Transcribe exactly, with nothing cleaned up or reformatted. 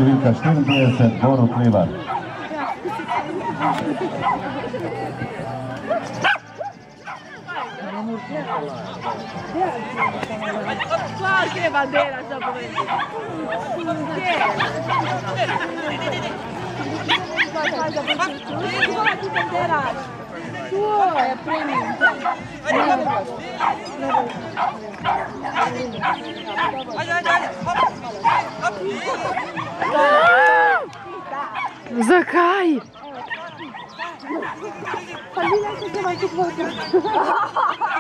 številka štiriintrideset, Borut Levar. Qua che bandera sta provando? Tu è premium. Zakaj? Pa ni nekaj, ki ima kot voda.